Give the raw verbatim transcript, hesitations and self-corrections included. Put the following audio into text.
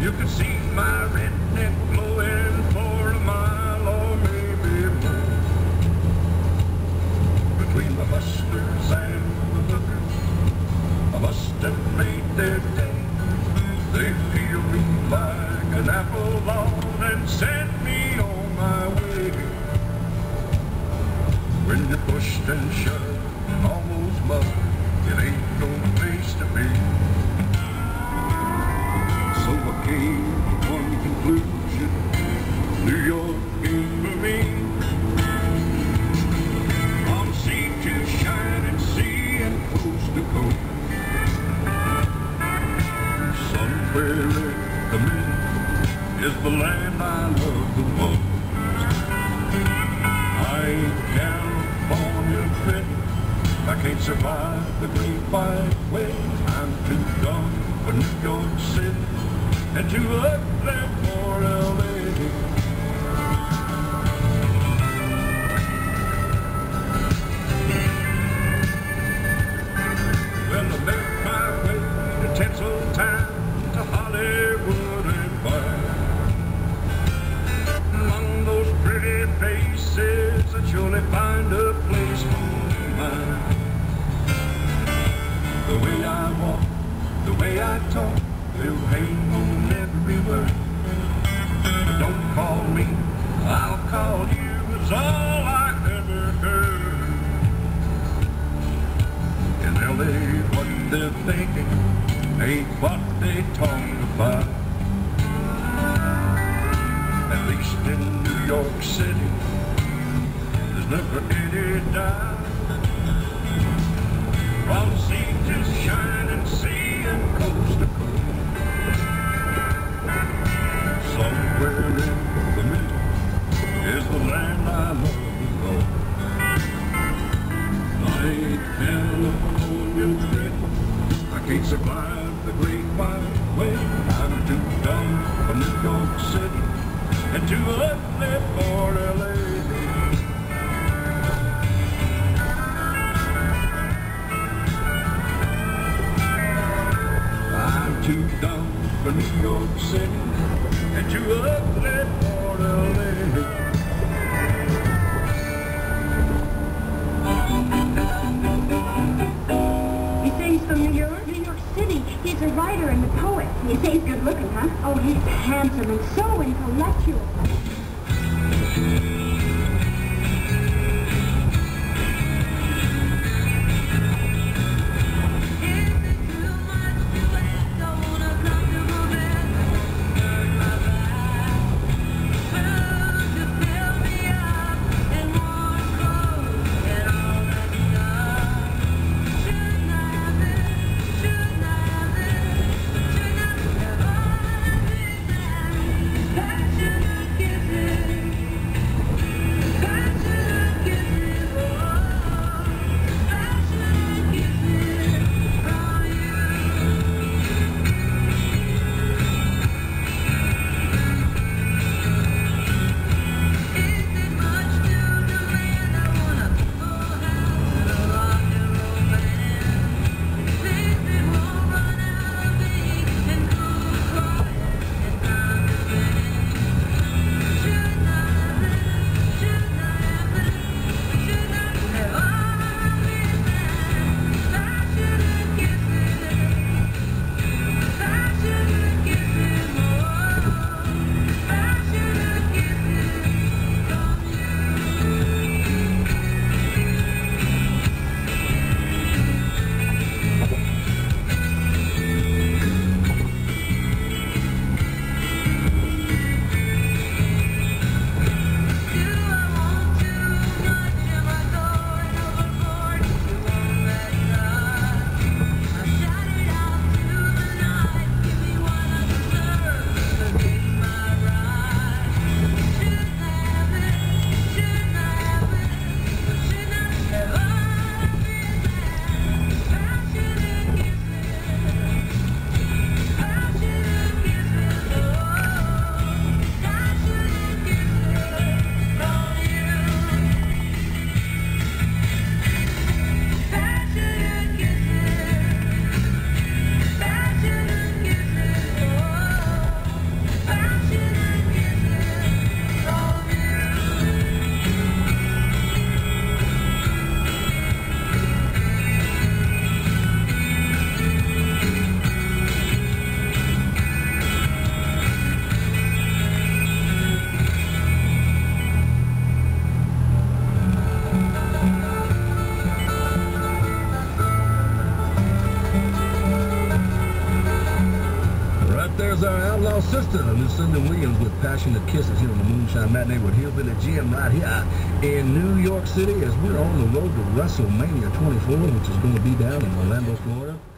You can see my redneck glowing for a mile or maybe more. Between the hustlers and the hookers, I must have made their day. They peel me like an apple lawn and sent me on my way. When you're pushed and shoved and almost mugged, it ain't no place to be. So I came to one conclusion: New York ain't for me. From sea to shining sea and coast to coast, somewhere in the middle is the land I love the most. I ain't California pretty, I can't survive the great wide way. I'm too dumb for New York City and too ugly for L A. Well, I make my way to Tinseltown, to Hollywood and back. Among those pretty faces, I surely find a place for mine. The way I walk, the way I talk, will hang on every word. Don't call me, I'll call you, is all I ever heard. In L A, what they're thinking ain't what they talk about. At least in New York City, there's never any doubt. From sea to shining sea and coast to coast, somewhere in the middle is the land I love the most. I ain't California pretty, I can't survive the great wide way. I'm too dumb for New York City and too ugly for L A. Too dumb for New York City and too ugly for L A. You say he's from New York? New York City. He's a writer and a poet. You say he's good looking, huh? Oh, he's handsome and so intellectual. there's our outlaw sister, Miss Cindy Williams, with Passionate Kisses here on the Moonshine Matinee with Hillbilly Jim right here in New York City as we're on the road to WrestleMania twenty-four, which is going to be down in Orlando, Florida.